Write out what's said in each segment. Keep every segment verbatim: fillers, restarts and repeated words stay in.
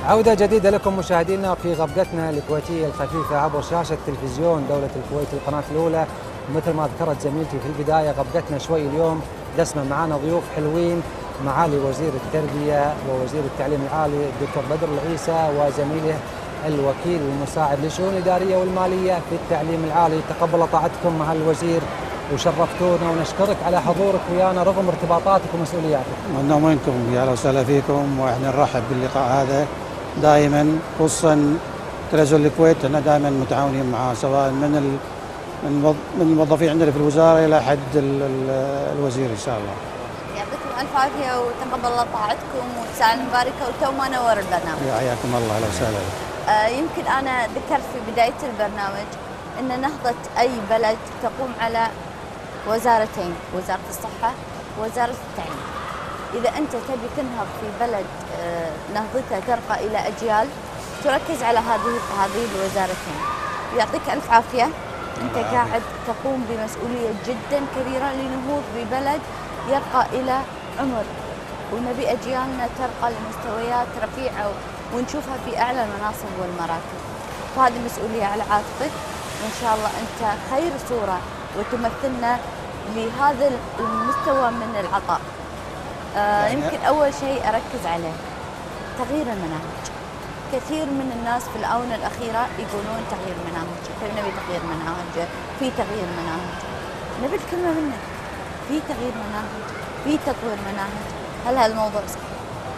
عودة جديدة لكم مشاهدينا في غبقتنا الكويتية الخفيفة عبر شاشة تلفزيون دولة الكويت القناة الأولى. مثل ما ذكرت زميلتي في البداية، غبقتنا شوي اليوم دسمة، معنا ضيوف حلوين، معالي وزير التربية ووزير التعليم العالي الدكتور بدر العيسى، وزميله الوكيل المساعد للشؤون الإدارية والمالية في التعليم العالي. تقبل طاعتكم مع الوزير وشرفتونا، ونشكرك على حضورك ويانا رغم ارتباطاتك ومسؤولياتك. من وينكم، يا اهلا وسهلا فيكم، واحنا نرحب باللقاء هذا دائما، خصوصا تلفزيون الكويت. احنا دائما متعاونين معاه، سواء من ال من الموظفين عندنا في الوزاره الى حد الوزير ان شاء الله. يعطيكم الف عافيه وتقبل الله طاعتكم وتسال المباركه وتو ما نور البرنامج. يا حياكم الله، اهلا وسهلا. آه يمكن انا ذكرت في بدايه البرنامج ان نهضه اي بلد تقوم على وزارتين، وزاره الصحه ووزاره التعليم. إذا أنت تبي تنهض في بلد نهضته ترقى إلى أجيال، تركز على هذه هذه الوزارتين. يعطيك ألف عافية، أنت قاعد تقوم بمسؤولية جدا كبيرة لنهوض ببلد يرقى إلى عمر، ونبي أجيالنا ترقى لمستويات رفيعة ونشوفها في أعلى المناصب والمراتب. فهذه مسؤولية على عاتقك، وإن شاء الله أنت خير صورة وتمثلنا لهذا المستوى من العطاء. آه يمكن أول شيء أركز عليه تغيير المناهج. كثير من الناس في الآونة الأخيرة يقولون تغيير مناهج، نبي تغيير مناهج، في تغيير مناهج. نبي الكلمة منك، في تغيير مناهج، في تطوير مناهج. هل هذا الموضوع صحيح؟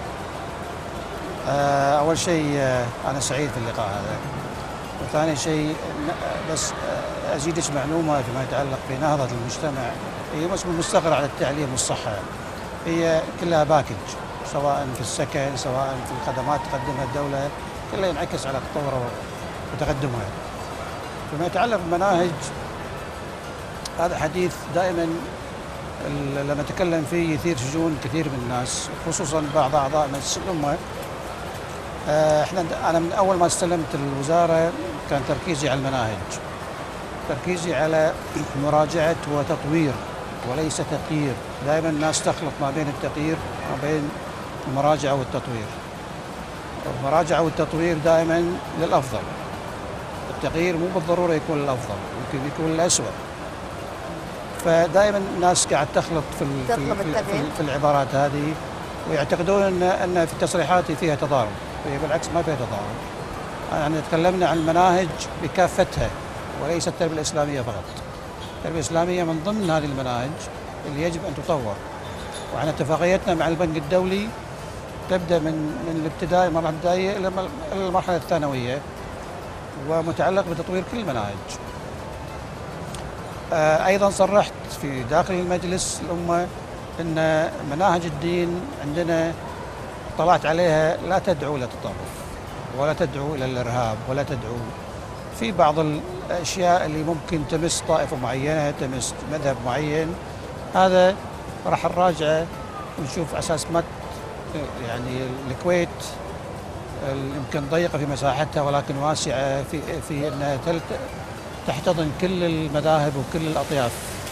آه أول شيء آه أنا سعيد في اللقاء هذا، وثاني شيء بس أزيدك معلومة فيما يتعلق بنهضة المجتمع. هي مش مستقر على التعليم والصحة، هي كلها باكج، سواء في السكن سواء في الخدمات تقدمها الدولة، كلها ينعكس على تطورها وتقدمها. فيما يتعلق بالمناهج، هذا حديث دائما لما اتكلم فيه يثير شجون كثير من الناس، خصوصا بعض اعضاء مجلس الامه. احنا انا من اول ما استلمت الوزاره كان تركيزي على المناهج، تركيزي على مراجعه وتطوير وليس تغيير. دائما الناس تخلط ما بين التغيير وما بين المراجعة والتطوير. المراجعة والتطوير دائما للأفضل، التغيير مو بالضرورة يكون الأفضل، ممكن يكون الأسوأ. فدائما الناس قاعد تخلط في في, في, في العبارات هذه، ويعتقدون ان ان في التصريحات فيها تضارب، وهي بالعكس ما فيها تضارب. يعني تكلمنا عن المناهج بكافتها وليس التربية الإسلامية فقط. التربية الإسلامية من ضمن هذه المناهج اللي يجب أن تطور، وعن اتفاقيتنا مع البنك الدولي تبدأ من من الابتدائي، المرحلة الابتدائية إلى المرحلة الثانوية، ومتعلق بتطوير كل المناهج. أيضا صرحت في داخل المجلس الأمة أن مناهج الدين عندنا طلعت عليها لا تدعو إلى التطرف ولا تدعو إلى الإرهاب ولا تدعو في بعض الأشياء اللي ممكن تمس طائفة معينة، تمس مذهب معين. هذا راح نراجعه ونشوف أساس ما يعني الكويت يمكن ضيقة في مساحتها ولكن واسعة في في أنها تحتضن كل المذاهب وكل الأطياف.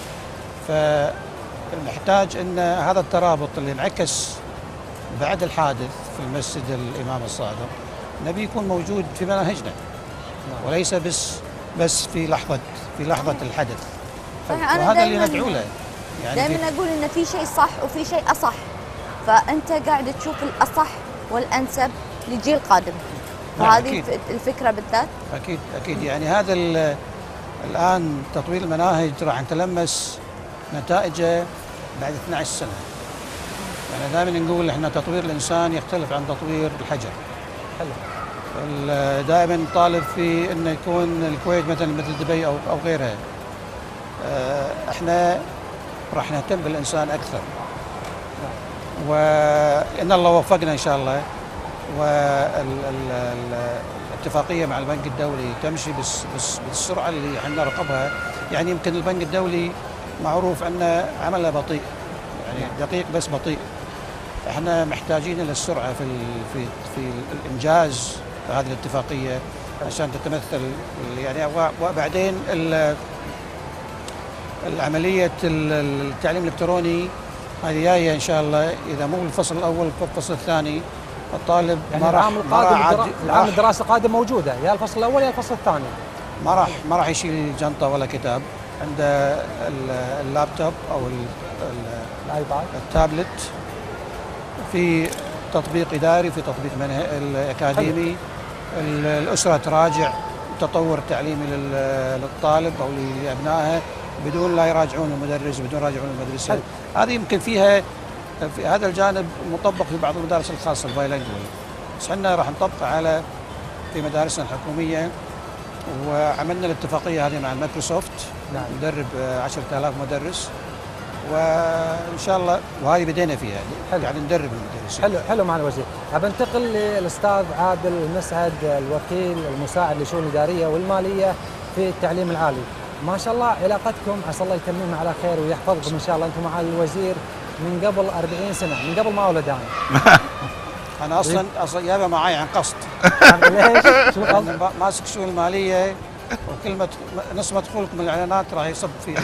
فنحتاج أن هذا الترابط اللي انعكس بعد الحادث في المسجد الإمام الصادق نبي يكون موجود في مناهجنا، وليس بس بس في لحظة في لحظة الحدث. وهذا اللي ندعو له. يعني دائما اقول ان في شيء صح وفي شيء اصح، فانت قاعد تشوف الاصح والانسب للجيل القادم. فهذه الفكره بالذات. اكيد اكيد يعني هذا الان تطوير المناهج راح نتلمس نتائجه بعد اثني عشر سنه. يعني دائما نقول احنا تطوير الانسان يختلف عن تطوير الحجر. حلو. دائما نطالب في انه يكون الكويت مثلا مثل دبي او او غيرها. احنا راح نهتم بالإنسان أكثر، وإن الله وفقنا إن شاء الله، والاتفاقية مع البنك الدولي تمشي بس بس بالسرعة اللي احنا نرقبها. يعني يمكن البنك الدولي معروف أنه عمله بطيء، يعني دقيق بس بطيء. احنا محتاجين إلى السرعة في في في الإنجاز هذه الاتفاقية عشان تتمثل يعني. وبعدين العملية التعليم الإلكتروني هذه جاية إن شاء الله، إذا مو الفصل الأول فالفصل الثاني الطالب يعني ما راح العام ما راح القادم عاد- الدرا- ما العام راح- الدراسي القادم موجوده، يا الفصل الاول يا الفصل الثاني. ما راح ما راح يشيل جنطه ولا كتاب، عنده ال- اللابتوب او ال- ال- الايباد. التابلت، في تطبيق اداري، في تطبيق منه- الاكاديمي. ال- الاسره تراجع التطور التعليمي لل- للطالب او لابنائها بدون لا يراجعون المدرس، بدون يراجعون المدرسه. حلو. هذه يمكن فيها في هذا الجانب مطبق في بعض المدارس الخاصه البايلينجوال، بس احنا راح نطبقه على في مدارسنا الحكوميه، وعملنا الاتفاقيه هذه مع المايكروسوفت. نعم. ندرب عشرة آلاف مدرس، وان شاء الله وهذه بدينا فيها. حلو. يعني ندرب المدرسين. حلو حلو مع الوزير. ابى انتقل للاستاذ عادل المسعد، الوكيل المساعد للشؤون الاداريه والماليه في التعليم العالي. ما شاء الله علاقتكم عسى الله يتممها على خير ويحفظكم ان شاء الله انتم مع الوزير من قبل أربعين سنه، من قبل ما اولد انا. انا اصلا اصلا جايبها معي عن قصد. ليش؟ شو القصد؟ أنا ماسك الشؤون الماليه، وكلمه نص مدخولكم الاعلانات راح يصب فيه.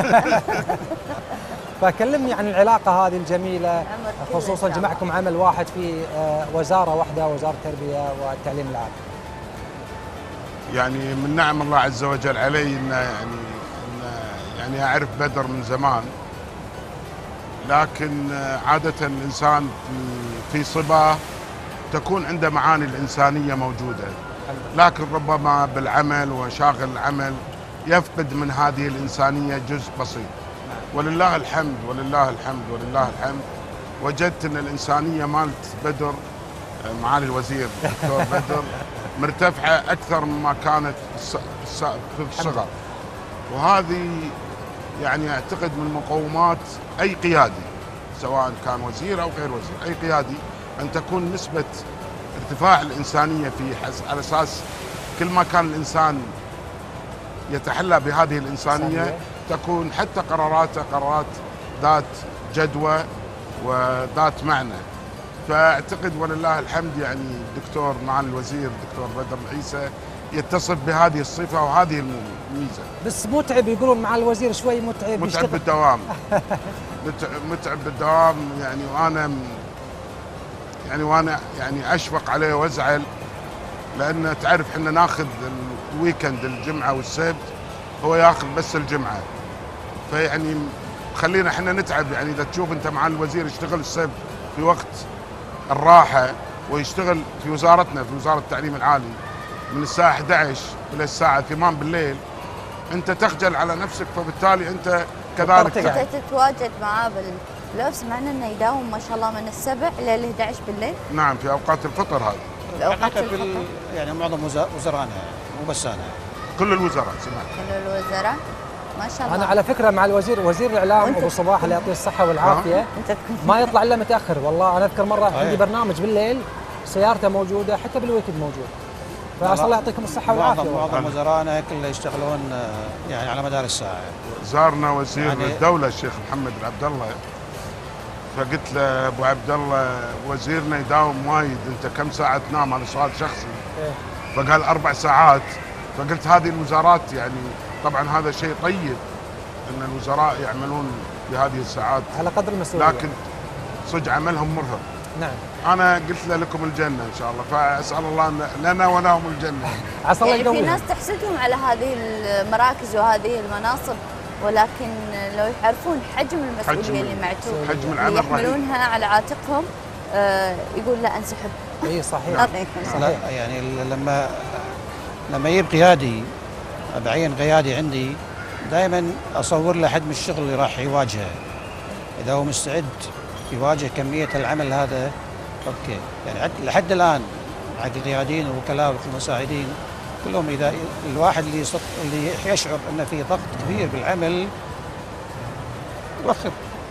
فكلمني عن العلاقه هذه الجميله، عمر كله خصوصا إن شاء جمعكم عمل واحد في آه، وزاره واحده، وزاره التربيه والتعليم العالي. يعني من نعم الله عز وجل علي ان يعني إن يعني اعرف بدر من زمان، لكن عاده الانسان في في صباه تكون عنده معاني الانسانيه موجوده، لكن ربما بالعمل وشاغل العمل يفقد من هذه الانسانيه جزء بسيط. ولله الحمد ولله الحمد ولله الحمد وجدت ان الانسانيه مالت بدر معالي الوزير دكتور بدر مرتفعه اكثر مما كانت في الصغر، وهذه يعني اعتقد من مقومات اي قيادي سواء كان وزير او غير وزير، اي قيادي ان تكون نسبه ارتفاع الانسانيه فيه، على اساس كل ما كان الانسان يتحلى بهذه الانسانيه تكون حتى قراراته قرارات ذات جدوى وذات معنى. فاعتقد ولله الحمد يعني الدكتور معالي الوزير الدكتور بدر العيسى يتصف بهذه الصفه وهذه الميزه. بس متعب يقولون مع الوزير شوي متعب، متعب يشتغل. بالدوام. متعب بالدوام يعني، وانا يعني وانا يعني اشفق عليه وازعل، لان تعرف احنا ناخذ الويكند الجمعه والسبت، هو ياخذ بس الجمعه، فيعني خلينا احنا نتعب. يعني اذا تشوف انت مع الوزير يشتغل السبت في وقت الراحه، ويشتغل في وزارتنا في وزاره التعليم العالي من الساعه إحدى عشر الى الساعه ثمانية بالليل، انت تخجل على نفسك، فبالتالي انت كذلك انت تتواجد معاه بال سمعنا انه يداوم ما شاء الله من السبع الى إحدى عشر بالليل. نعم في اوقات الفطر هذه. في اوقات الفطر الفطر يعني معظم وزرائنا، مو بس انا، كل الوزراء سمعت. كل الوزراء ما شاء الله. انا على فكره مع الوزير وزير الاعلام ابو صباح الله يعطيه الصحه والعافيه انت تكون ما يطلع الا متاخر. والله انا اذكر مره صحيح. عندي برنامج بالليل سيارته موجوده، حتى بالويكند موجود. فاسال الله يعطيكم الصحه والعافيه. معظم معظم وزرائنا كله يشتغلون يعني على مدار الساعه. زارنا وزير يعني الدوله الشيخ محمد بن عبد الله، فقلت له ابو عبد الله وزيرنا يداوم وايد، انت كم ساعه تنام؟ هذا سؤال شخصي. إيه. فقال اربع ساعات. فقلت هذه الوزارات يعني طبعا هذا شيء طيب ان الوزراء يعملون بهذه الساعات على قدر المسؤوليه، لكن صدق عملهم مرهق. نعم. انا قلت له لكم الجنه ان شاء الله، فاسال الله لنا ولهم الجنه. عسى الله يعني في يقويهم. ناس تحسدهم على هذه المراكز وهذه المناصب، ولكن لو يعرفون حجم المسؤوليه حجم اللي معتوه حجم اللي العمل رهيب. يحملونها على عاتقهم، آه يقول لا انسحب. اي صحيح. يعطيكم صحيح. لا يعني لما لما يجيب قيادي بعين قيادي عندي دائما اصور له حجم الشغل اللي راح يواجهه، اذا هو مستعد يواجه كميه العمل هذا اوكي. يعني لحد الان حق القياديين والوكلاء والمساعدين كلهم اذا الواحد اللي يصط... اللي يشعر انه في ضغط كبير بالعمل يوخر.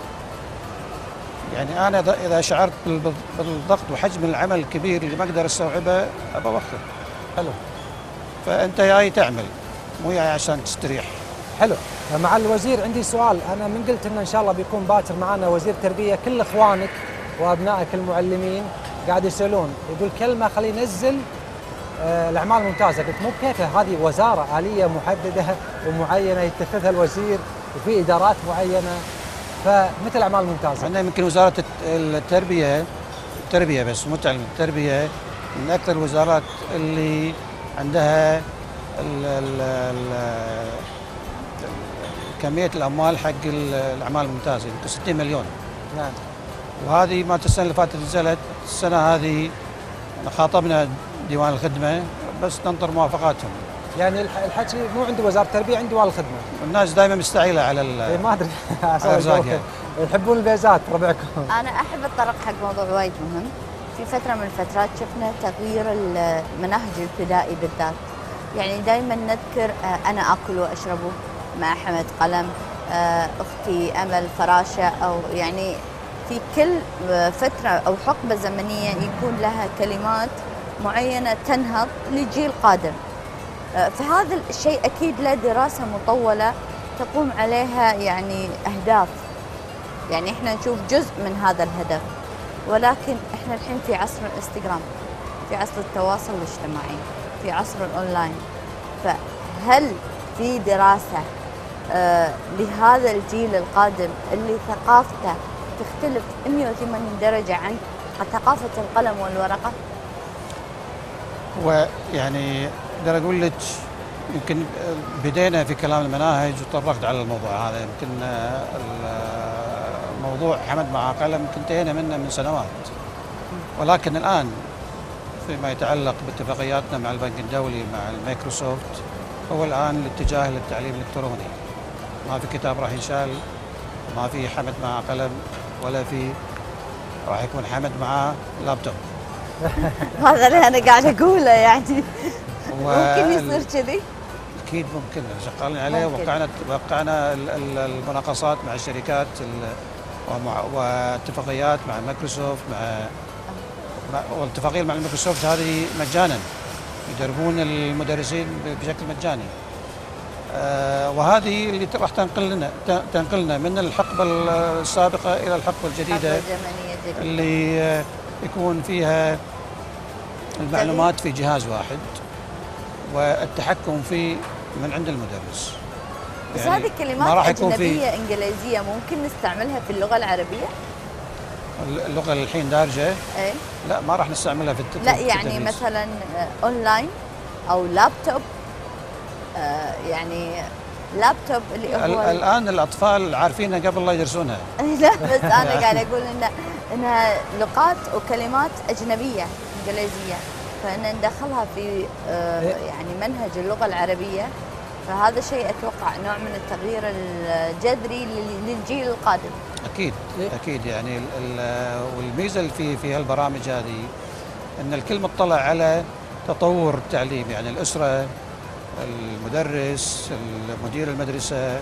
يعني انا اذا شعرت بالضغط وحجم العمل الكبير اللي ما اقدر استوعبه ابى اوخر. حلو. فانت جاي تعمل مو جاي عشان تستريح. حلو. مع الوزير عندي سؤال، انا من قلت انه ان شاء الله بيكون باكر معنا وزير تربيه، كل اخوانك وابنائك المعلمين قاعد يسالون، يقول كلمه خليه ينزل آه الاعمال الممتازه، قلت مو بكيفه، هذه وزاره اليه محدده ومعينه يتخذها الوزير وفي ادارات معينه، فمثل الاعمال الممتازه. عندنا يمكن وزاره التربيه التربيه بس مو تعليم، التربيه من اكثر الوزارات اللي عندها ال ال ال كميه الاموال حق الاعمال الممتازه يمكن ستين مليون. نعم. وهذه ما السنه اللي فاتت نزلت، السنه هذه خاطبنا ديوان الخدمه بس ننطر موافقاتهم. يعني الح- الحكي مو عند وزاره التربيه، عند ديوان الخدمه. الناس دائما مستعيله على إيه ال ما ادري على رزاقها. يحبون البيزات ربعكم. انا احب اتطرق حق موضوع وايد مهم. في فتره من الفترات شفنا تغيير المناهج الابتدائي بالذات. يعني دائما نذكر آه، انا اكل واشربه مع حمد قلم، آه، اختي امل فراشه، او يعني في كل آه، فتره او حقبه زمنيه يكون لها كلمات معينه تنهض لجيل قادم. آه، فهذا الشيء اكيد له دراسه مطوله تقوم عليها يعني اهداف. يعني احنا نشوف جزء من هذا الهدف، ولكن احنا الحين في عصر الانستغرام، في عصر التواصل الاجتماعي، في عصر الاونلاين. فهل في دراسه آه لهذا الجيل القادم اللي ثقافته تختلف مئة وثمانين درجه عن ثقافه القلم والورقه؟ ويعني اقدر اقول لك يمكن بدينا في كلام المناهج وطرقت على الموضوع هذا. يمكن الموضوع حمد مع قلم يمكن انتهينا منه من سنوات، ولكن الان فيما يتعلق باتفاقياتنا مع البنك الدولي مع المايكروسوفت هو الان الاتجاه للتعليم الالكتروني. ما في كتاب راح ينشال، ما في حمد مع قلم، ولا في راح يكون حمد مع لابتوب. هذا اللي انا قاعده اقوله يعني. و- ممكن يصير كذي؟ اكيد ممكن، شغالين عليه. ممكن. وقعنا وقعنا ال- ال- المناقصات مع الشركات ال- ومع واتفاقيات مع مايكروسوفت مع مع- والاتفاقيه مع مايكروسوفت هذه مجانا، يدربون المدرسين ب- بشكل مجاني. آه، وهذه اللي راح تنقلنا تنقلنا من الحقبه السابقه الى الحقبه الجديده حقبة زمنية جديدة. اللي آه، يكون فيها المعلومات في جهاز واحد والتحكم فيه من عند المدرس. بس يعني هذه ما كلمات راح يكون في أجنبية إنجليزية ممكن نستعملها في اللغة العربية؟ اللغه اللي الحين دارجه، إيه؟ لا ما راح نستعملها في الت- لا في يعني التدريس. مثلا آه، أونلاين أو لابتوب، آه، يعني لابتوب اللي ال- هو الان الاطفال عارفينها قبل لا يدرسونها. لا بس أنا قاعدة أقول إن إنها لغات وكلمات أجنبية إنجليزية، فإن ندخلها في آه، إيه. يعني منهج اللغة العربية، فهذا شيء أتوقع نوع من التغيير الجذري لل- للجيل القادم. اكيد إيه. اكيد يعني ال- ال- والميزه اللي في في هالبرامج هذه ان الكل مطلع على تطور التعليم. يعني الاسره، المدرس، مدير المدرسه،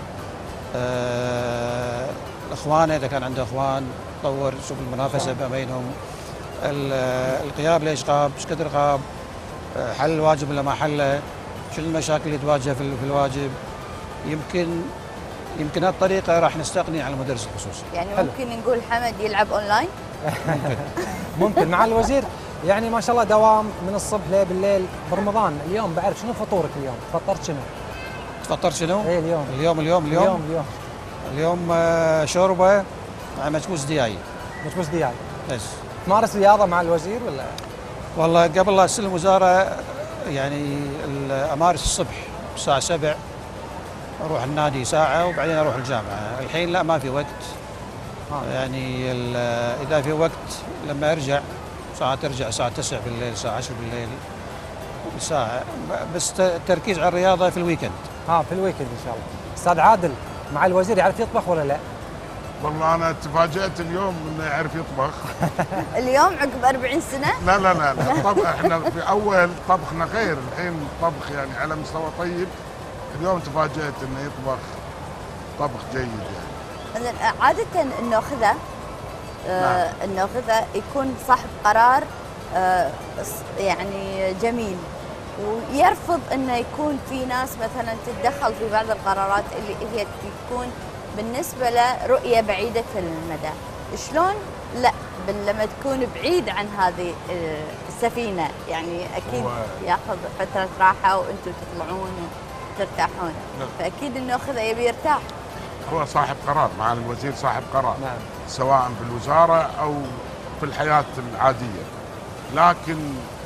آه، الاخوان اذا كان عنده اخوان تطور، شوف المنافسه ما بينهم، ال- الغياب ليش غاب، ايش كثر غاب، آه، حل الواجب ولا ما حله، شو المشاكل اللي تواجهه في ال- في الواجب. يمكن يمكن هالطريقه راح نستغني عن المدرس الخصوصي. يعني حلو. ممكن نقول حمد يلعب أونلاين؟ ممكن مع الوزير. يعني ما شاء الله دوام من الصبح ليه بالليل. برمضان اليوم بعرف شنو فطورك اليوم؟ فطرت شنو؟ تفطر شنو؟ ايه اليوم اليوم اليوم اليوم اليوم اليوم اليوم آه، شوربه مع مكبوس دياي مش دياي. بس. تمارس رياضه مع الوزير ولا؟ والله قبل لا استلم وزاره يعني ال- امارس الصبح الساعه سبعة اروح النادي ساعه وبعدين اروح الجامعه. الحين لا ما في وقت. آه. يعني ال- اذا في وقت لما ارجع ساعات ارجع الساعه تسعة بالليل الساعه عشرة بالليل ساعه، بس ت- التركيز على الرياضه في الويكند. ها في الويكند ان شاء الله. استاذ عادل مع الوزير يعرف يطبخ ولا لا؟ والله انا تفاجأت اليوم انه يعرف يطبخ. اليوم عقب أربعين سنة؟ لا لا لا, لا. الطبخ احنا في اول طبخنا غير، الحين طبخ يعني على مستوى طيب. اليوم تفاجأت انه يطبخ طبخ جيد يعني. مثلاً عادة الناخذة آه الناخذة يكون صاحب قرار آه ص- يعني جميل، ويرفض انه يكون في ناس مثلا تتدخل في بعض القرارات اللي هي تكون بالنسبة له رؤية بعيدة المدى. شلون؟ لا بل لما تكون بعيد عن هذه آه، السفينة يعني أكيد هو- ياخذ فترة راحة وأنتم تطلعون وترتاحون، نعم. فأكيد الناخذة يبي يرتاح. هو صاحب قرار، معالي الوزير صاحب قرار، نعم. سواء في الوزاره او في الحياة العادية. لكن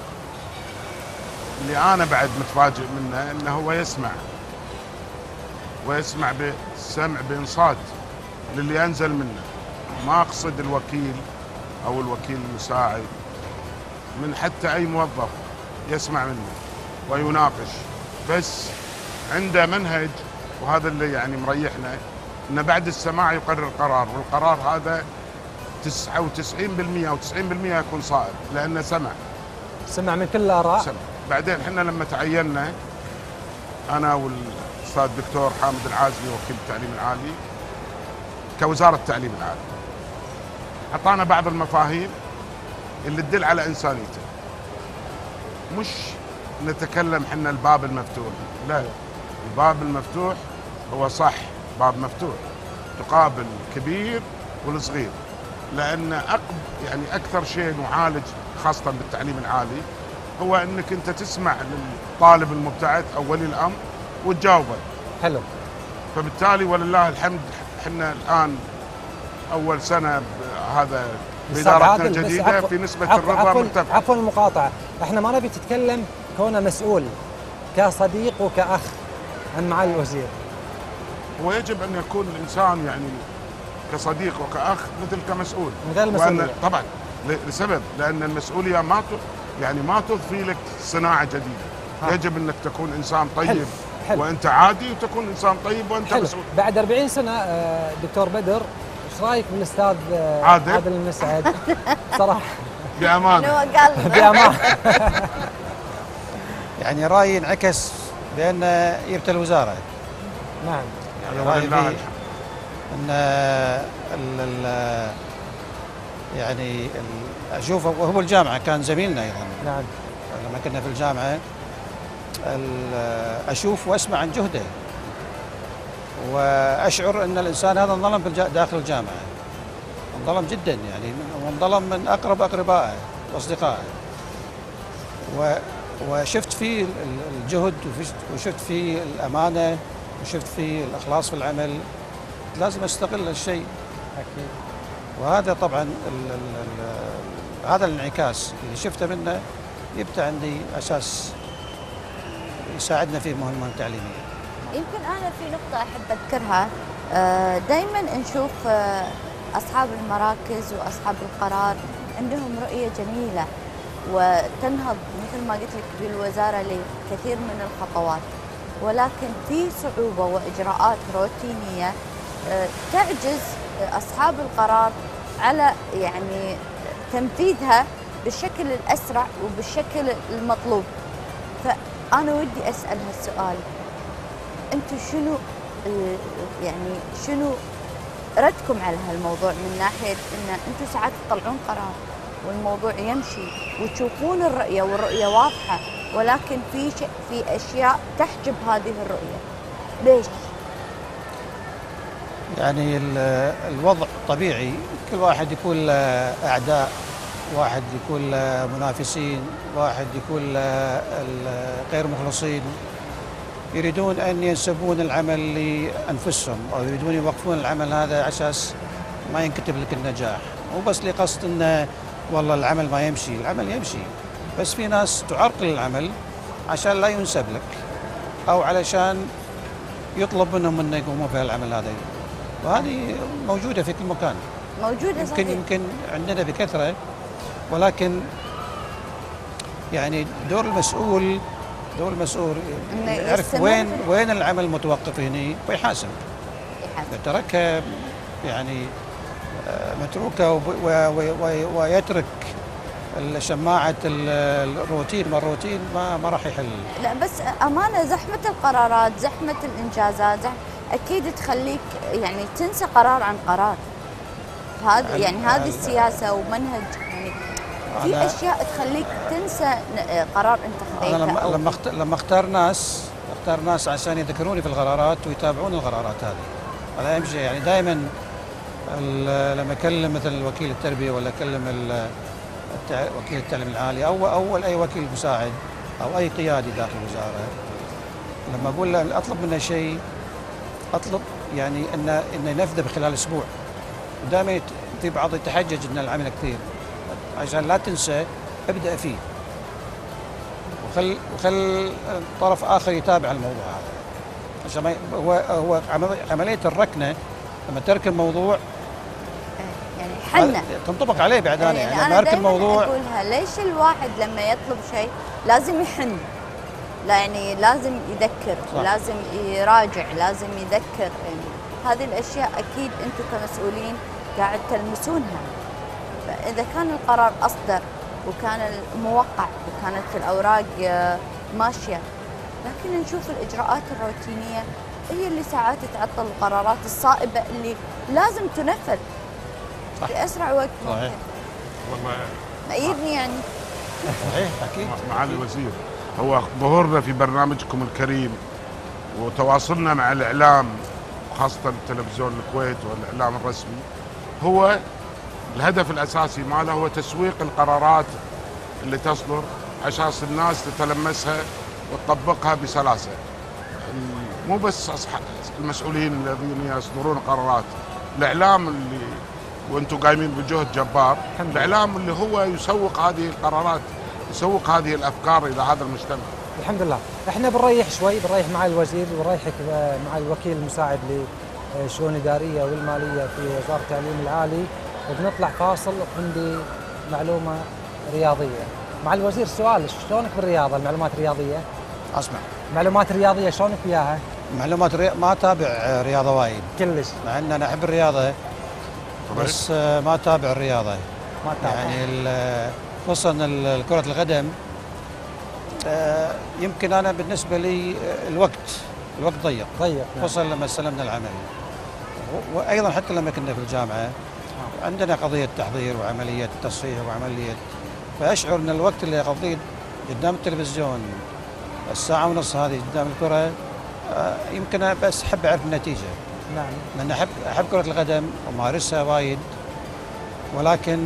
اللي أنا بعد متفاجئ منه أنه هو يسمع ويسمع بسمع بإنصات للي أنزل منه. ما أقصد الوكيل أو الوكيل المساعد، من حتى أي موظف يسمع منه ويناقش، بس عنده منهج. وهذا اللي يعني مريحنا، أنه بعد السماع يقرر قرار، والقرار هذا تسعة وتسعين بالمئة أو تسعين بالمئة يكون صائب، لأنه سمع سمع من كل الآراء. سمع. بعدين احنا لما تعيننا أنا والأستاذ الدكتور حامد العازلي وكيل التعليم العالي كوزارة التعليم العالي، أعطانا بعض المفاهيم اللي تدل على إنسانيته. مش نتكلم حنا الباب المفتوح، لا، الباب المفتوح هو صح باب مفتوح تقابل الكبير والصغير، لأن أقب يعني أكثر شيء نعالج خاصة بالتعليم العالي هو أنك أنت تسمع للطالب المبتعث أو ولي الأمر وتجاوبه. حلو. فبالتالي ولله الحمد احنا الآن أول سنة هذا بإدارتنا الجديدة في نسبة الرضا مرتفعة. عفوا المقاطعة، احنا ما نبي تتكلم كونه مسؤول، كصديق وكأخ عن معالي الوزير. هو يجب أن يكون الإنسان يعني كصديق وكأخ مثل كمسؤول. من غير المسؤولية. طبعا لسبب، لأن المسؤولية ما يعني ما تضفي لك صناعة جديدة. ها. يجب أنك تكون إنسان طيب. حلو. حلو. وأنت عادي، وتكون إنسان طيب وأنت حلو. مسؤول. بعد أربعين سنة دكتور بدر، ايش رايك بالاستاذ عادل عادل المسعد؟ صراحه بامانه بامانه يعني رايي انعكس بان يبت الوزاره. نعم. يعني رايي فيه ان ال ال يعني ال اشوفه وهو الجامعه كان زميلنا ايضا. نعم. لما كنا في الجامعه اشوف واسمع عن جهده، واشعر ان الانسان هذا انظلم داخل الجامعه، انظلم جدا يعني، وانظلم من اقرب اقربائه واصدقائه، وشفت فيه الجهد وشفت فيه الامانه وشفت فيه الاخلاص في العمل. لازم استغل الشيء اكيد، وهذا طبعا ال ال ال هذا الانعكاس اللي شفته منه يبقى عندي اساس يساعدنا في مهمه التعليميه. يمكن أنا في نقطة أحب أذكرها، دائما نشوف أصحاب المراكز وأصحاب القرار عندهم رؤية جميلة وتنهض مثل ما قلت لك بالوزارة لكثير من الخطوات، ولكن في صعوبة وإجراءات روتينية تعجز أصحاب القرار على يعني تنفيذها بالشكل الأسرع وبالشكل المطلوب. فأنا ودي أسأل هالسؤال، انتم شنو يعني شنو ردكم على هالموضوع، من ناحيه ان انتم ساعات تطلعون قرار والموضوع يمشي وتشوفون الرؤيه والرؤيه واضحه، ولكن في شيء في اشياء تحجب هذه الرؤيه، ليش؟ يعني الوضع طبيعي، كل واحد يكون له اعداء، واحد يكون له منافسين، واحد يكون له غير مخلصين يريدون أن ينسبون العمل لأنفسهم أو يريدون يوقفون العمل هذا على أساس ما ينكتب لك النجاح، مو بس لقصد أنه والله العمل ما يمشي، العمل يمشي، بس في ناس تعرقل العمل عشان لا ينسب لك أو علشان يطلب منهم أن يقوموا في العمل هذا، وهذه موجودة في كل مكان. موجودة يمكن صحيح. يمكن عندنا بكثرة، ولكن يعني دور المسؤول دور المسؤول يعرف وين وين العمل متوقف هنا ويحاسب. يحاسب. تركها يعني متروكه ويترك شماعه الروتين، ما الروتين ما ما راح يحل. لا بس امانه زحمه القرارات، زحمه الانجازات، زحمة اكيد تخليك يعني تنسى قرار عن قرار. هذا يعني هذه السياسه ومنهج، يعني في اشياء تخليك تنسى قرار انت خذيته. انا لما لما اختار لما اختار ناس اختار ناس عشان يذكروني في القرارات ويتابعون القرارات هذه. هذا اهم شيء، يعني دائما لما اكلم مثلا وكيل التربيه ولا اكلم وكيل التعليم العالي او اول اي وكيل مساعد او اي قيادي داخل الوزاره، لما اقول له اطلب منه شيء اطلب يعني انه انه ينفذه بخلال اسبوع. دائما في بعض يتحجج ان العمل كثير، عشان لا تنسى ابدأ فيه، وخل وخل طرف آخر يتابع الموضوع هذا، عشان ما هو هو عملية الركنة لما تركن موضوع يعني حنة تنطبق عليه بعد أنا يعني يعني أنا لما أركن دايماً موضوع. أقولها ليش الواحد لما يطلب شيء لازم يحن، لا يعني لازم يذكر، صح. لازم يراجع، لازم يذكر. يعني هذه الأشياء أكيد أنتم كمسؤولين قاعد تلمسونها. فإذا كان القرار أصدر وكان الموقع وكانت الأوراق ماشية، لكن نشوف الإجراءات الروتينية هي اللي ساعات تعطل القرارات الصائبة اللي لازم تنفذ صح. في أسرع وقت صحيح. ممكن. والله مأيدني يعني. صحيح أكيد. معالي الوزير، هو ظهورنا في برنامجكم الكريم وتواصلنا مع الإعلام خاصة تلفزيون الكويت والإعلام الرسمي، هو الهدف الأساسي ماله هو تسويق القرارات اللي تصدر عشان الناس تتلمسها وتطبقها بسلاسة. مو بس المسؤولين الذين يصدرون قرارات، الإعلام اللي وانتم قايمين بجهد جبار، الإعلام اللي هو يسوق هذه القرارات، يسوق هذه الأفكار إلى هذا المجتمع. الحمد لله. احنا بنريح شوي، بنريح مع الوزير وبنريحك مع الوكيل المساعد للشؤون الإدارية والمالية في وزارة التعليم العالي، وبنطلع فاصل. عندي معلومة رياضية مع الوزير. سؤال، شلونك بالرياضة، المعلومات الرياضية؟ أسمع معلومات رياضية شلونك وياها؟ معلومات ري... ما أتابع رياضة وايد كلش، مع أن أنا أحب الرياضة بس ما أتابع الرياضة. ما أتابع يعني خصوصا كرة القدم. يمكن أنا بالنسبة لي الوقت الوقت ضيق ضيق خصوصا لما استلمنا العمل، وأيضا حتى لما كنا في الجامعة عندنا قضية تحضير وعملية تصحيح وعملية، فأشعر أن الوقت اللي أقضيه قدام التلفزيون الساعة ونص هذه قدام الكرة يمكن بس أحب أعرف النتيجة. نعم. لأن أحب أحب كرة القدم ومارسها وايد، ولكن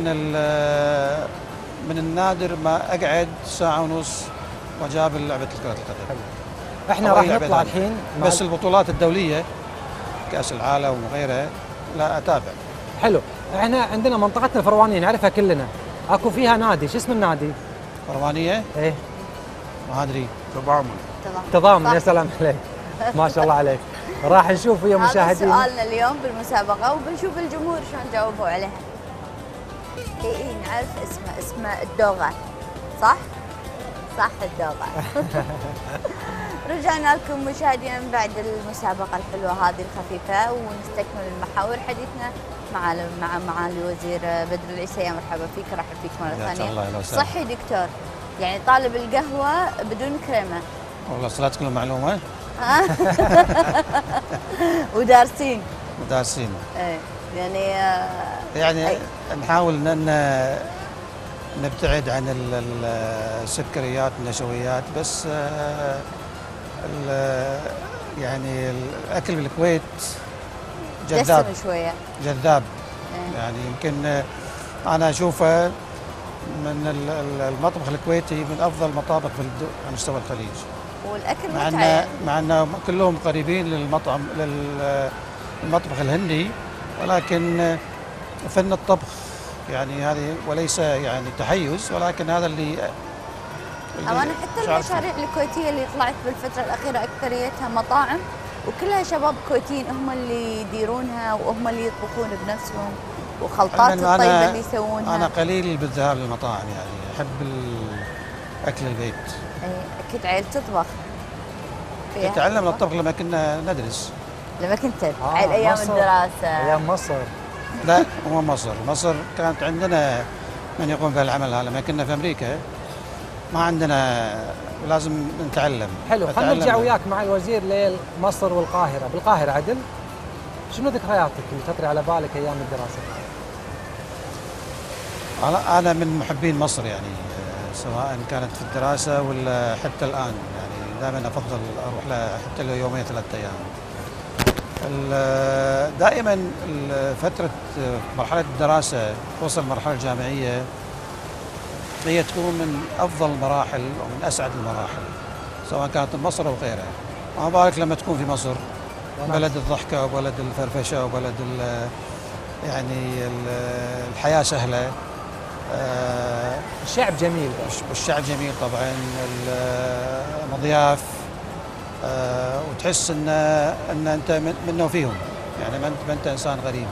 من النادر ما أقعد ساعة ونص وأجابل لعبة كرة القدم. احنا راح نطلع الحين بس البطولات الدولية كأس العالم وغيرها لا أتابع. حلو. احنا عندنا منطقتنا الفروانية نعرفها كلنا، اكو فيها نادي، شو اسم النادي؟ فروانية؟ ايه ما أدري. تضامن. تضامن. يا سلام عليك، ما شاء الله عليك. راح نشوف ويا مشاهدين. هذا سؤالنا اليوم بالمسابقة، وبنشوف الجمهور شلون جاوبوا عليها. اي اي نعرف اسمه، اسمه الدوغة، صح؟ صح الدوغة. رجعنا لكم مشاهدينا من بعد المسابقة الحلوة هذه الخفيفة، ونستكمل المحاور حديثنا مع مع معالي الوزير بدر العيسى. يا مرحبا فيك، رحب فيك مرة ثانية. صحي دكتور، يعني طالب القهوة بدون كريمة. والله صلاتك المعلومة. ودارسين. ودارسين. ايه يعني يعني أي. نحاول ان نبتعد عن السكريات والنشويات، بس يعني الاكل بالكويت جذاب شويه، جذاب. ايه. يعني يمكن انا اشوفه من المطبخ الكويتي من افضل المطابخ في على مستوى الخليج. والاكل مع ان مع ان كلهم قريبين للمطعم للمطبخ الهندي، ولكن فن الطبخ يعني هذه وليس يعني تحيز، ولكن هذا اللي, اللي أو أنا حتى المشاريع الكويتية اللي طلعت بالفترة الأخيرة أكثريتها مطاعم، وكلها شباب كويتيين هم اللي يديرونها وهم اللي يطبخون بنفسهم، وخلطات الطيبة اللي يسوونها. أنا قليل بالذهاب للمطاعم، يعني أحب أكل البيت. أي أكيد عيل تطبخ. تعلمنا الطبخ لما كنا ندرس. لما كنت آه عيل أيام مصر. الدراسة. أيام مصر. لا مو مصر، مصر كانت عندنا من يقوم بهالعمل هذا. لما كنا في أمريكا ما عندنا، لازم نتعلم. حلو، خلينا نرجع وياك مع الوزير لمصر والقاهرة. بالقاهرة عدل، شنو ذكرياتك اللي تطري على بالك أيام الدراسة؟ أنا أنا من محبين مصر، يعني سواء كانت في الدراسة ولا حتى الآن، يعني دائما أفضل أروح لها حتى لو يومين ثلاثة أيام. دائما فترة مرحلة الدراسة خصوصا المرحلة الجامعية هي تكون من أفضل المراحل ومن أسعد المراحل، سواء كانت مصر أو غيرها. ما بالك لما تكون في مصر، بلد الضحكة وبلد الفرفشة وبلد يعني الحياة سهلة، آه الشعب جميل. الشعب جميل طبعا، المضياف، آه وتحس ان ان انت منه وفيهم، يعني ما انت ما انت انسان غريب.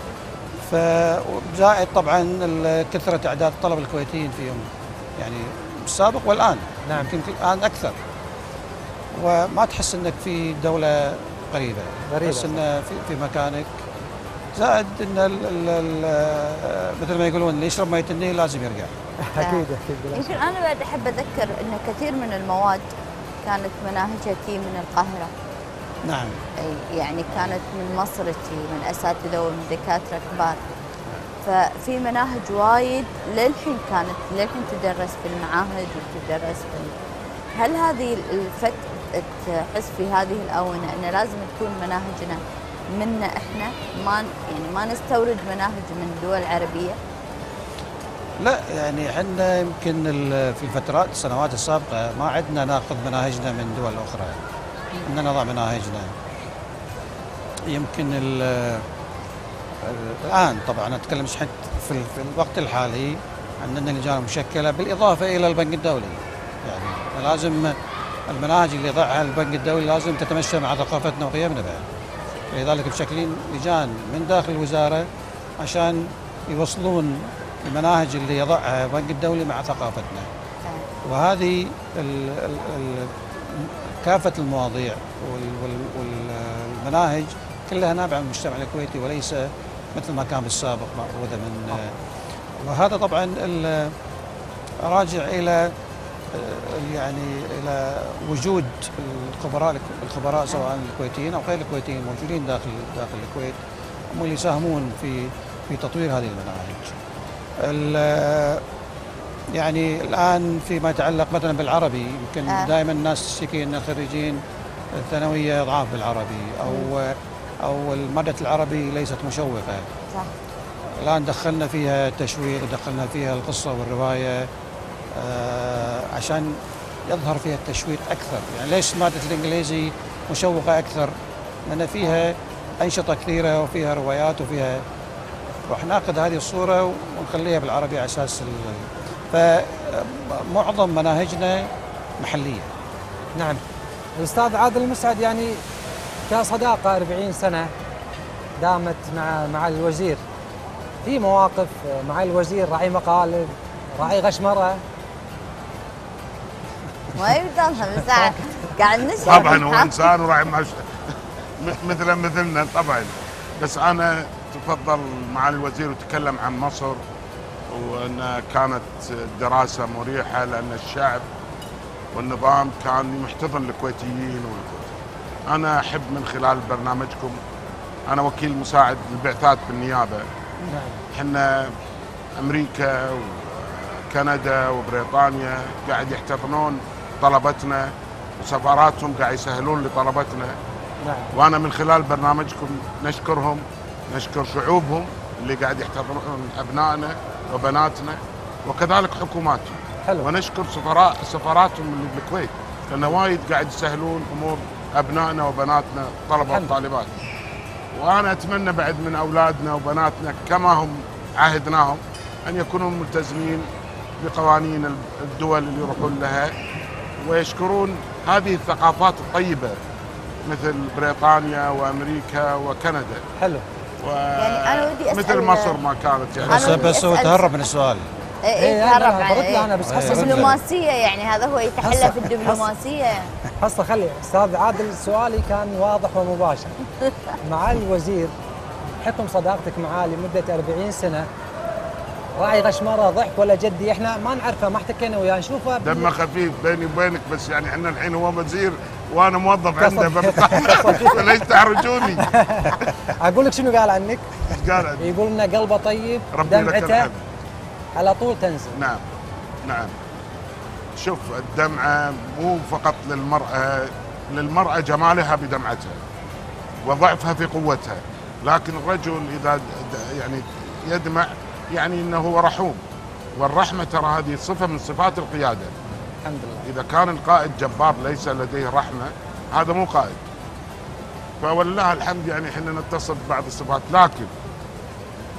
فزائد طبعا كثره اعداد الطلبه الكويتيين فيهم، يعني السابق والان. نعم. يمكن الان اكثر، وما تحس انك في دوله غريبه، غريبه تحس ان في, في مكانك. زائد ان ال ال ال مثل ما يقولون اللي يشرب مية النيل لازم يرجع. اكيد اكيد. يمكن انا بعد احب اذكر ان كثير من المواد كانت مناهجها تي من القاهره. نعم. اي يعني كانت من مصر تي، من اساتذه ومن دكاتره كبار. ففي مناهج وايد للحين كانت للحين تدرس في المعاهد وتدرس في. هل هذه الفك تحس في هذه الاونه ان لازم تكون مناهجنا منا احنا، ما يعني ما نستورد مناهج من دول عربيه؟ لا يعني احنا يمكن في الفترات السنوات السابقه ما عدنا ناخذ مناهجنا من دول اخرى، ان نضع مناهجنا. يمكن الان طبعا اتكلم في الوقت الحالي عندنا لجان مشكله بالاضافه الى البنك الدولي، يعني لازم المناهج اللي يضعها البنك الدولي لازم تتمشى مع ثقافتنا وقيمنا بعد. لذلك مشكلين لجان من داخل الوزاره عشان يوصلون المناهج اللي يضعها البنك الدولي مع ثقافتنا. وهذه ال ال ال كافه المواضيع والمناهج كلها نابعه من المجتمع الكويتي، وليس مثل ما كان بالسابق مأخوذه من. وهذا طبعا راجع الى يعني الى وجود الخبراء الخبراء سواء الكويتيين او غير الكويتيين موجودين داخل داخل الكويت، هم اللي يساهمون في في تطوير هذه المناهج. يعني الان فيما يتعلق مثلا بالعربي، يمكن آه. دائما الناس تشتكي ان الخريجين الثانويه ضعاف بالعربي، او او ماده العربي ليست مشوقه. صح. الان دخلنا فيها التشويق، دخلنا فيها القصه والروايه آه عشان يظهر فيها التشويق اكثر. يعني ليش ماده الانجليزي مشوقه اكثر؟ لان فيها انشطه كثيره وفيها روايات وفيها، راح ناخذ هذه الصوره ونخليها بالعربي على اساس. فمعظم مناهجنا محليه. نعم. الاستاذ عادل المسعد، يعني كصداقه أربعين سنه دامت مع مع الوزير، في مواقف مع الوزير راعي مقالب، راعي غشمره؟ ما يبدلها بس قاعد نسمع. طبعا هو انسان وراعي مثل مثلنا طبعا، بس انا تفضل مع الوزير وتكلم عن مصر وان كانت دراسه مريحه، لان الشعب والنظام كان محتضن الكويتيين والكويت. انا احب من خلال برنامجكم، انا وكيل مساعد البعثات بالنيابه. نعم. احنا امريكا وكندا وبريطانيا قاعد يحتضنون طلبتنا، وسفاراتهم قاعد يسهلون لطلبتنا. نعم. وانا من خلال برنامجكم نشكرهم، نشكر شعوبهم اللي قاعد يحتضنون ابنائنا وبناتنا، وكذلك حكوماتهم. حلو. ونشكر سفراء سفاراتهم اللي بالكويت، لان وايد قاعد يسهلون امور ابنائنا وبناتنا الطلبه والطالبات. وانا اتمنى بعد من اولادنا وبناتنا كما هم عهدناهم ان يكونوا ملتزمين بقوانين الدول اللي يروحون لها، ويشكرون هذه الثقافات الطيبه مثل بريطانيا وامريكا وكندا. حلو. و... يعني انا ودي اسال مثل مصر ما كانت يعني. بس بس هو تهرب من السؤال. ايه ايه تهرب يعني. انا بس حصه دبلوماسيه، يعني هذا هو يتحلى في الدبلوماسيه. حصه خلي استاذ عادل، سؤالي كان واضح ومباشر. مع الوزير بحكم صداقتك معاه لمده أربعين سنه، راعي غشمره ضحك ولا جدي؟ احنا ما نعرفه، ما احتكينا وياه، نشوفه دمه خفيف بيني وبينك، بس يعني احنا الحين هو وزير وانا موظف عنده فليش تحرجوني؟ اقول لك شنو قال عنك؟ ايش قال عنك؟ يقول انه قلبه طيب، دمعته على طول تنزل. نعم نعم. شوف، الدمعه مو فقط للمراه، للمراه جمالها بدمعتها وضعفها في قوتها، لكن الرجل اذا يعني يدمع يعني انه هو رحوم، والرحمه ترى هذه صفه من صفات القياده. الحمد لله. اذا كان القائد جبار ليس لديه رحمه، هذا مو قائد. فولله الحمد يعني احنا نتصف ببعض الصفات، لكن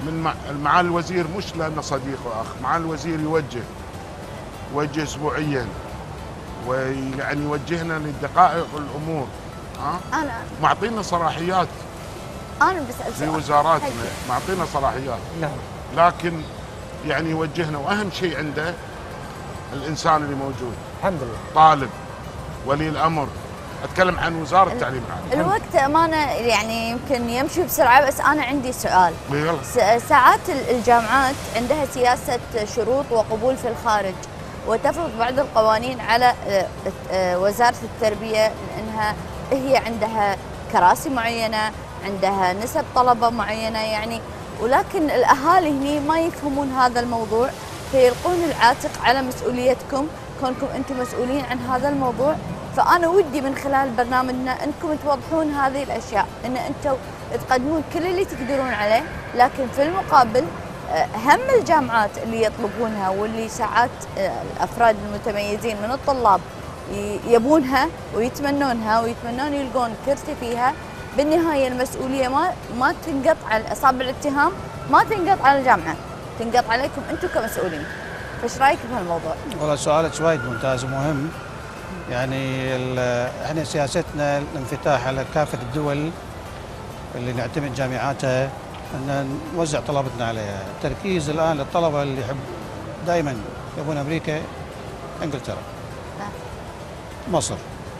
من معالي الوزير، مش لانه صديق واخ، معالي الوزير يوجه يوجه اسبوعيا، ويعني يوجهنا لدقائق الامور. ها انا معطينا صلاحيات انا بسال في سؤال. وزاراتنا، معطينا صلاحيات، نعم. لكن يعني يوجهنا، واهم شيء عنده الانسان اللي موجود، الحمد لله. طالب، ولي الامر. اتكلم عن وزاره التعليم العالي. الوقت امانه يعني يمكن يمشي بسرعه، بس انا عندي سؤال. يلا. س- ساعات الجامعات عندها سياسه شروط وقبول في الخارج، وتفرض بعض القوانين على آه، آه، وزاره التربيه، لانها هي عندها كراسي معينه، عندها نسب طلبه معينه يعني، ولكن الاهالي هني ما يفهمون هذا الموضوع، فيلقون العاتق على مسؤوليتكم كونكم انتم مسؤولين عن هذا الموضوع. فانا ودي من خلال برنامجنا انكم توضحون هذه الاشياء، ان انتم تقدمون كل اللي تقدرون عليه، لكن في المقابل آه، هم الجامعات اللي يطلبونها واللي ساعات آه، الافراد المتميزين من الطلاب ي- يبونها ويتمنونها ويتمنون يلقون كرسي فيها، بالنهايه المسؤوليه ما ما تنقطع، اصابع الاتهام ما تنقطع على الجامعه، تنقطع عليكم انتم كمسؤولين. فايش رايك بهالموضوع؟ والله سؤالك وايد ممتاز ومهم. يعني ال- احنا سياستنا الانفتاح على كافه الدول اللي نعتمد جامعاتها، ان نوزع طلبتنا عليها. التركيز الان للطلبه اللي يحب دائما يبون امريكا، انجلترا، مصر.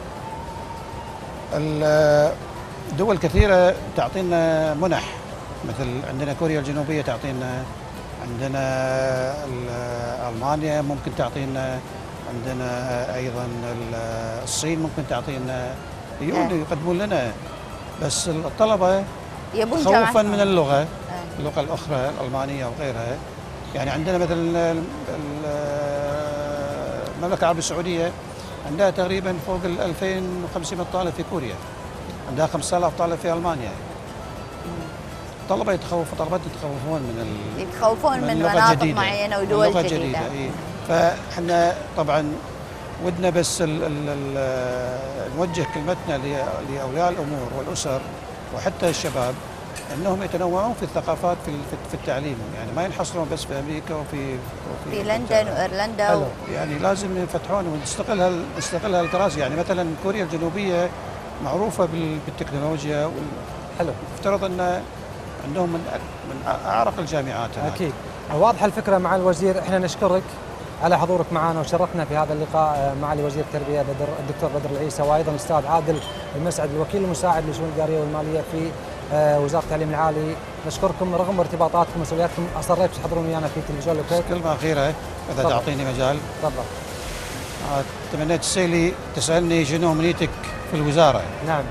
ال- دول كثيره تعطينا منح، مثل عندنا كوريا الجنوبيه تعطينا، عندنا ال- المانيا ممكن تعطينا، عندنا ايضا ال- الصين ممكن تعطينا، يجون يقدمون لنا. بس الطلبه يبون خوفا جامعة من اللغه، آه. اللغه الاخرى الالمانيه وغيرها. يعني عندنا مثلا ال- ال- المملكه العربيه السعوديه عندها تقريبا فوق ال ألفين وخمسمائة طالب في كوريا، عندها خمسة آلاف طالب في المانيا. الطلبه يتخوفوا، طلبتنا يتخوفون من ال يتخوفون من اللغة مناطق الجديدة. معينه ودول اللغة جديده, الجديدة إيه. فاحنا طبعا ودنا بس ال ال ال نوجه كلمتنا ل- لاولياء الامور والاسر وحتى الشباب، انهم يتنوعون في الثقافات في ال- في التعليم، يعني ما ينحصرون بس في امريكا وفي وفي في لندن وايرلندا حلو. و... يعني لازم يفتحون ونستغل هال نستغل هالكراسي. يعني مثلا كوريا الجنوبيه معروفه بال- بالتكنولوجيا، حلو. وافترض ان عندهم من أك- من اعرق الجامعات هناك. اكيد. واضحه الفكره مع الوزير. احنا نشكرك على حضورك معنا وشرفنا في هذا اللقاء معالي وزير التربيه بدر الدكتور بدر العيسى، وايضا الاستاذ عادل المسعد الوكيل المساعد للشؤون الاداريه والماليه في آه، وزاره التعليم العالي. نشكركم رغم ارتباطاتكم ومسؤولياتكم، اصريتوا تحضرون ويانا في تلفزيون الكويت. كلمه اخيره اذا تفضل. تعطيني مجال. تفضل. آه، تمنيت تسالي تسالني شنو امنيتك في الوزاره، نعم.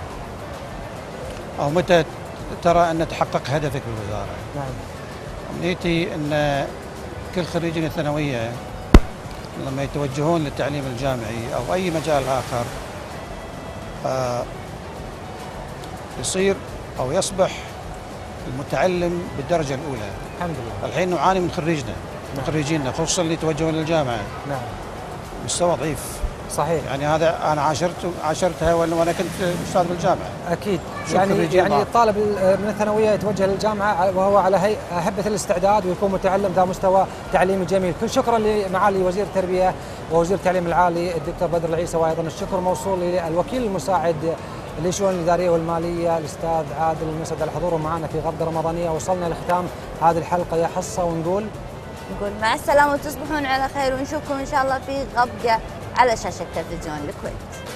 او متى ترى ان تحقق هدفك بالوزاره. نعم. امنيتي ان كل خريجين الثانويه لما يتوجهون للتعليم الجامعي او اي مجال اخر آه، يصير او يصبح المتعلم بالدرجه الاولى. الحمد لله. الحين نعاني من خريجنا من خريجينا خصوصا اللي يتوجهون للجامعه، نعم. مستوى ضعيف. صحيح. يعني هذا انا عاشرت عاشرتها وانا كنت استاذ بالجامعه. اكيد. شو يعني الخريجين يعني بعض؟ الطالب من الثانويه يتوجه للجامعه وهو على هي هبه الاستعداد ويكون متعلم ذا مستوى تعليمي جميل. كل شكرا لمعالي وزير التربيه ووزير التعليم العالي الدكتور بدر العيسى، وايضا الشكر موصول للوكيل المساعد للشؤون الاداريه والماليه الاستاذ عادل المسعد على حضوره معنا في غبقه رمضانيه. وصلنا لختام هذه الحلقه يا حصه، ونقول نقول مع السلامه وتصبحون على خير، ونشوفكم ان شاء الله في غبقه على شاشه تلفزيون الكويت.